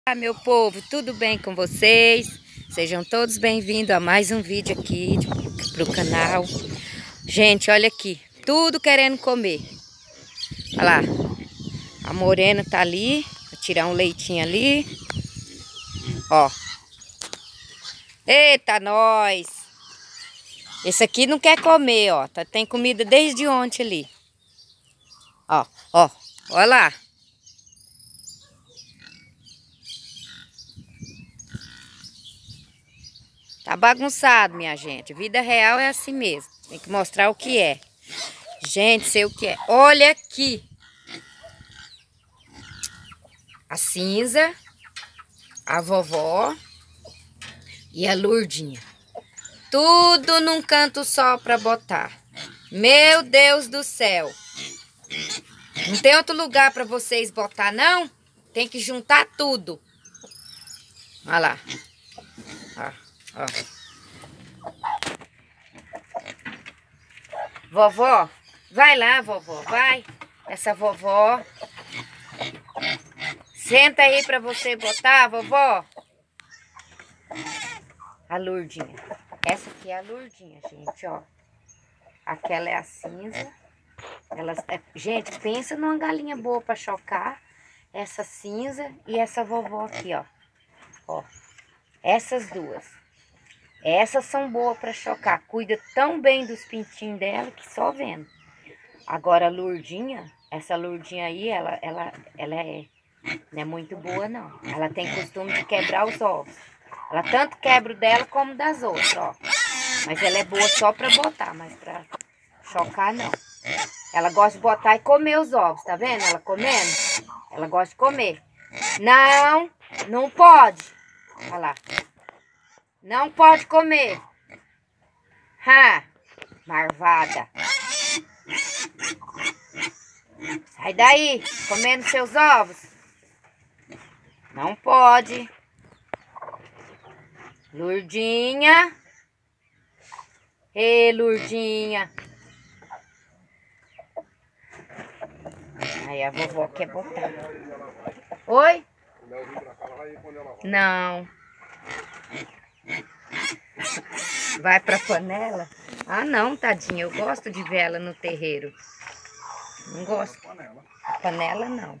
Olá, meu povo, tudo bem com vocês? Sejam todos bem-vindos a mais um vídeo aqui pro canal. Gente, olha aqui, tudo querendo comer. Olha lá, a morena tá ali, vou tirar um leitinho ali. Ó. Eita, nós! Esse aqui não quer comer, ó. Tem comida desde ontem ali. Ó, ó, olha lá. Tá bagunçado, minha gente. Vida real é assim mesmo. Tem que mostrar o que é. Gente, sei o que é. Olha aqui. A Cinza, a vovó e a Lurdinha. Tudo num canto só pra botar. Meu Deus do céu. Não tem outro lugar pra vocês botar, não? Tem que juntar tudo. Olha lá. Ó, ó. Vovó, vai lá, vovó, vai. Essa vovó. Senta aí pra você botar, vovó. A Lurdinha. Essa aqui é a Lurdinha, gente, ó. Aquela é a Cinza. Gente, pensa numa galinha boa pra chocar. Essa Cinza e essa vovó aqui, ó. Ó. Essas duas. Essas são boas pra chocar. Cuida tão bem dos pintinhos dela que só vendo. Agora a Lurdinha, essa Lurdinha aí, ela não é muito boa, não. Ela tem costume de quebrar os ovos. Ela tanto quebra o dela como das outras, ó. Mas ela é boa só pra botar, mas pra chocar, não. Ela gosta de botar e comer os ovos, tá vendo? Ela comendo. Ela gosta de comer. Não, não pode. Olha lá. Não pode comer. Ha, marvada. Sai daí, comendo seus ovos. Não pode. Lurdinha. Ei, Lurdinha. Aí a vovó quer botar. Oi? Não. Vai pra panela? Ah, não, tadinha. Eu gosto de ver ela no terreiro. Não gosto. Panela, não.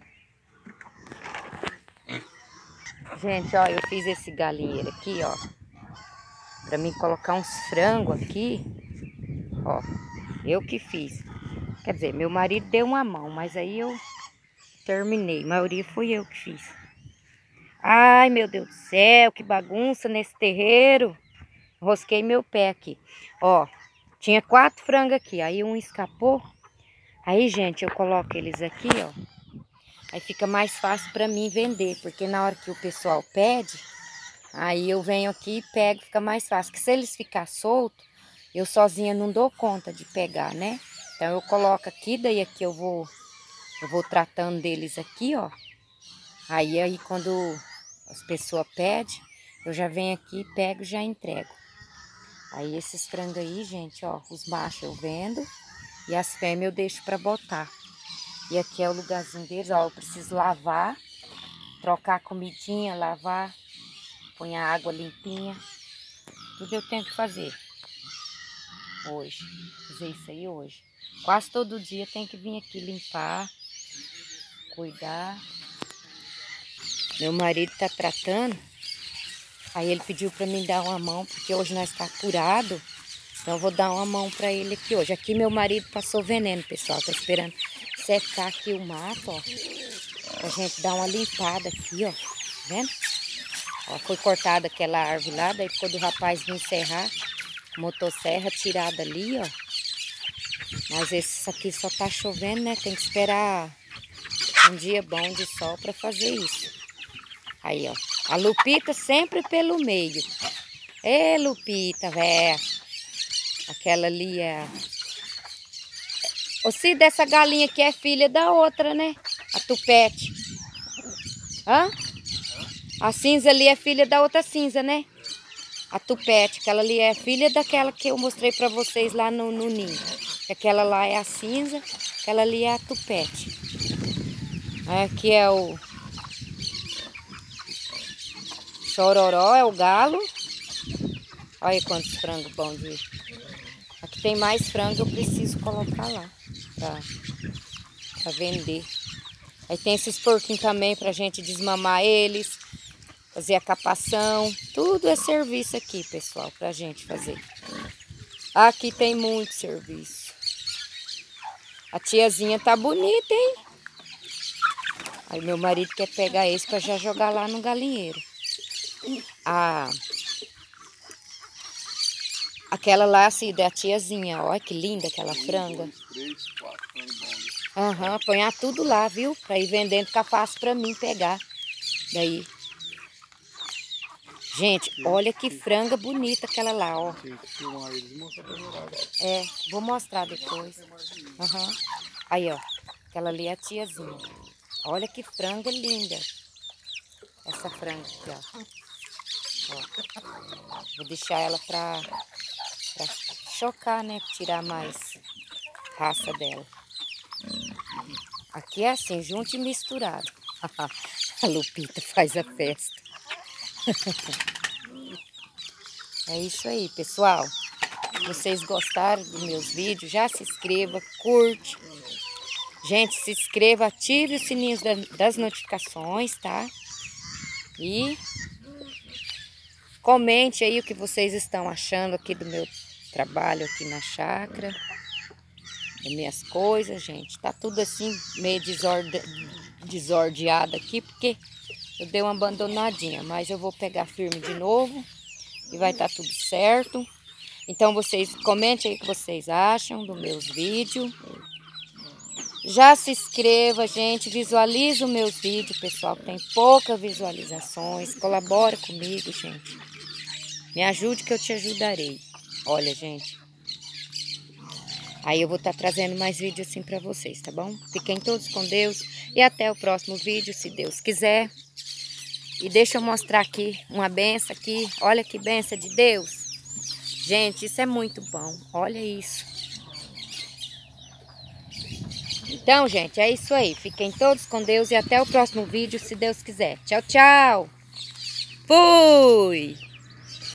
Gente, ó, eu fiz esse galinheiro aqui, ó. Pra mim colocar uns frangos aqui. Ó, eu que fiz. Quer dizer, meu marido deu uma mão, mas aí eu terminei. A maioria foi eu que fiz. Ai, meu Deus do céu, que bagunça nesse terreiro. Rosquei meu pé aqui. Ó, tinha 4 frangos aqui. Aí um escapou. Aí, gente, eu coloco eles aqui, ó. Aí fica mais fácil pra mim vender. Porque na hora que o pessoal pede, aí eu venho aqui e pego, fica mais fácil. Porque se eles ficar soltos, eu sozinha não dou conta de pegar, né? Então eu coloco aqui, daí aqui eu vou tratando deles aqui, ó. Aí quando as pessoas pedem, eu já venho aqui, pego e já entrego. Aí esses frangos aí, gente, ó, os machos eu vendo e as fêmeas eu deixo pra botar. E aqui é o lugarzinho deles, ó, eu preciso lavar, trocar a comidinha, lavar, põe a água limpinha. Tudo eu tenho que fazer hoje, fazer isso aí hoje. Quase todo dia tem que vir aqui limpar, cuidar. Meu marido tá tratando. Aí ele pediu para mim dar uma mão, porque hoje nós está apurado. Então eu vou dar uma mão para ele aqui hoje. Aqui meu marido passou veneno, pessoal. Tá esperando secar aqui o mato, ó. Pra gente dar uma limpada aqui, ó. Tá vendo? Ó, foi cortada aquela árvore lá, daí ficou do rapaz vir serrar. Motosserra tirada ali, ó. Mas esse aqui só tá chovendo, né? Tem que esperar um dia bom de sol para fazer isso. Aí, ó. A Lupita sempre pelo meio. Ê, Lupita, véia. Aquela ali é... Ô, Cida, essa galinha aqui é filha da outra, né? A Tupete. Hã? A Cinza ali é filha da outra Cinza, né? A Tupete. Aquela ali é filha daquela que eu mostrei pra vocês lá no ninho. Aquela lá é a Cinza. Aquela ali é a Tupete. Aqui é o... Chororó é o galo. Olha quantos frangos bons de... Aqui tem mais frango, eu preciso colocar lá pra vender. Aí tem esses porquinhos também pra gente desmamar eles, fazer a capação. Tudo é serviço aqui, pessoal, pra gente fazer. Aqui tem muito serviço. A tiazinha tá bonita, hein? Aí meu marido quer pegar esse para já jogar lá no galinheiro. Aquela lá, assim, da tiazinha. Olha que linda aquela franga. 3, 4 frangos bons. Aham, apanhar tudo lá, viu? Para ir vendendo, ficar fácil para mim pegar. Daí. Gente, olha que franga bonita aquela lá, ó. É, vou mostrar depois. Aham. Aí, ó. Aquela ali é a tiazinha. Olha que franga linda. Essa franga aqui, ó. Vou deixar ela pra chocar, né? Tirar mais raça dela. Aqui é assim, junto e misturado. A Lupita faz a festa. É isso aí, pessoal. Se vocês gostaram dos meus vídeos, já se inscreva, curte. Gente, se inscreva, ative os sininhos das notificações, tá? E comente aí o que vocês estão achando aqui do meu trabalho aqui na chácara. Das minhas coisas, gente. Tá tudo assim meio desordeado aqui, porque eu dei uma abandonadinha. Mas eu vou pegar firme de novo e vai estar tudo certo. Então vocês comentem aí o que vocês acham dos meus vídeos. Já se inscreva, gente, visualiza os meus vídeos, pessoal, que tem poucas visualizações. Colabora comigo, gente. Me ajude que eu te ajudarei. Olha, gente. Aí eu vou estar trazendo mais vídeos assim para vocês, tá bom? Fiquem todos com Deus e até o próximo vídeo, se Deus quiser. E deixa eu mostrar aqui uma benção aqui. Olha que benção de Deus. Gente, isso é muito bom. Olha isso. Então, gente, é isso aí. Fiquem todos com Deus e até o próximo vídeo, se Deus quiser. Tchau, tchau. Fui!